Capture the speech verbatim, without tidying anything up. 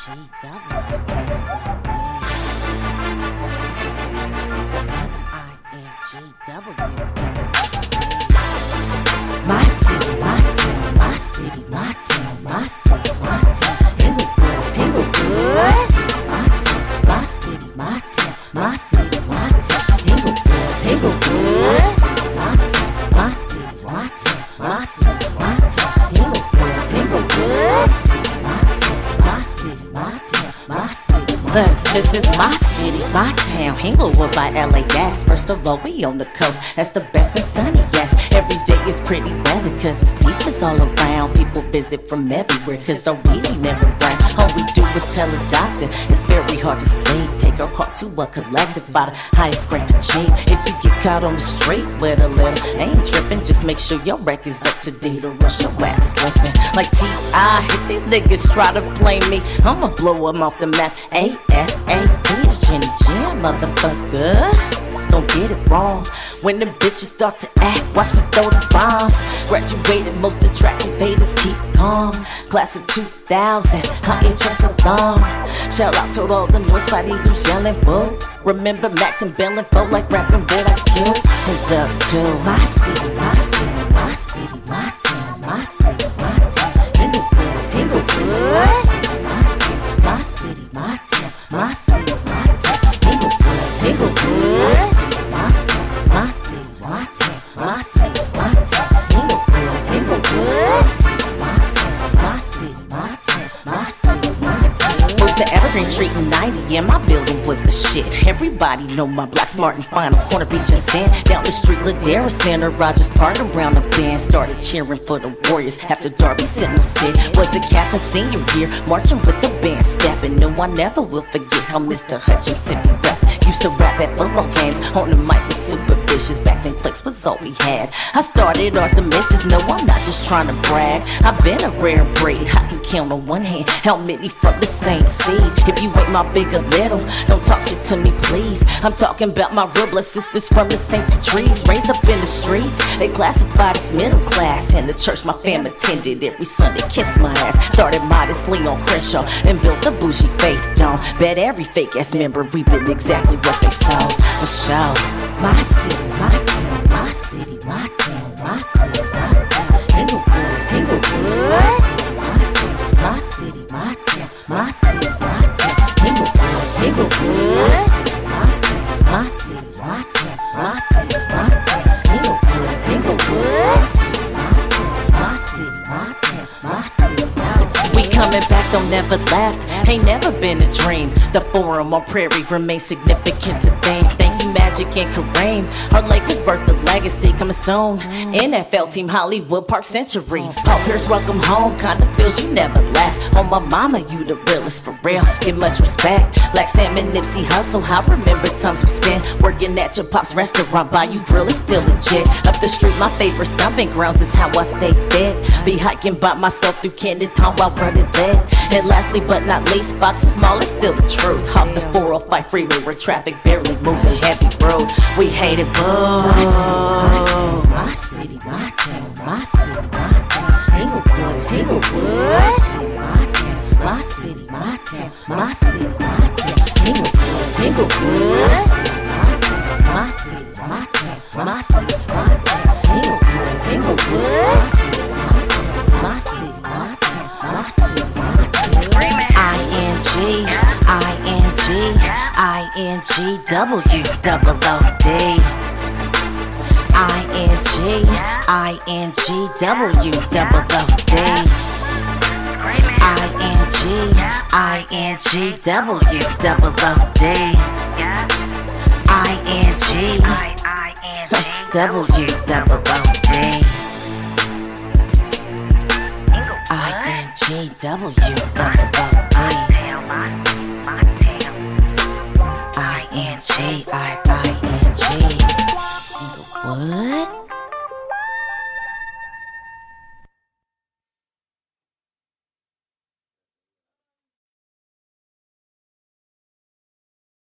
G W My city, my town, my city, my town, my city, my town. Inglewood, Inglewood. My city, my town, my city, my town. Inglewood, Inglewood. My city, my town, my city, my town. Inglewood, Inglewood. My city, my town, my city. Look, this is my city, my town, Inglewood by L A X. First of all, we on the coast, that's the best and sunny, yes. Every day is pretty weather, cause it's beaches all around. People visit from everywhere, cause the weedy never brown. All we do is tell a doctor, it's very hard to sleep. Take our car to a collective by the highest grade for cheap. If you get caught on the street with a little, ain't tripping, just make sure your record's up to date or rush your ass slipping. Like T I, if these niggas try to play me, I'ma blow them off the map. A S A P is Jenny Jam, motherfucker. Don't get it wrong. When the bitches start to act, watch me throw these bombs. Graduated, most attractive haters keep calm. Class of two thousand, I ain't just along. Shout out to all the Northside Eagles yelling, whoa. Remember Max and Bell and Fo like rapping Red Ice Cube. And up to my city, my town, my city, my town, my city, my town. Inglewood, Inglewood. My city, my town, my city, my town. Inglewood, Inglewood. My city, my town, my city, my town. Inglewood, Inglewood. My city, my town, my city, my town. Moved to Evergreen Street in ninety, and my building was the shit. Everybody know my block, smart and fine on Corner Beach and Sand. Down the street, Ladera Center, Rogers Park around the band. Started cheering for the Warriors after Darby Sentinel said was the captain senior year, marching with the band, stepping. No, I never will forget how Mister Hutchinson rap. Used to rap at football games on the mic with super vicious. Back then, flex was all we had. I started off the misses. No, I'm not just trying to brag. I've been a rare breed. I can count on one hand how many from the same seed. If you ain't my big or little, don't talk shit to me, please. I'm talking about my real blood sisters from the same two trees. Raised up in the streets, they classified as middle class. In the church my fam attended every Sunday, kiss my ass. Started modestly on Crenshaw and built a bougie faith dome. Bet every fake ass member reaping exactly what they sow. For sure. My city, my town, my city, my town, my city, my town. Inglewood, Inglewood. My city, my town, my city, my town. Inglewood, Inglewood. My city, my town, my city, my town. Inglewood, Inglewood. My city, my town, my city, my town. We coming back, don't never left. Ain't never been a dream. The forum on Prairie remains significant to them. Thank you, Magic and Kareem. Our Lakers birthed the legacy coming soon. N F L team Hollywood Park Century. Paul Pierce, welcome home. Kinda feels you never left. On my mama, you the realest for real. Give much respect. Black Salmon, Nipsey Hussle. I remember times we spent working at your pop's restaurant. Bayou Grill is still legit. Up the street, my favorite stomping grounds is how I stay fed. Be hiking by myself through Camden Town while running lead. And lastly but not least, Fox was small is still the truth. Off the four oh five freeway where traffic barely moving, heavy road. We hate it, boo. My city, my town, my city, my town. Inglewood, Inglewood. My city, my town, my city, my town. Inglewood, Inglewood. My city, my town, my city, my town. Inglewood, Inglewood. My city, my town, my city, my town. I N G, I N G, I N G W, double O D. I N G, I N G W, double O D. I N G, I N G W, double O D. I N G, W, double O D. I N G W, double O D. I N G, I I N G. What?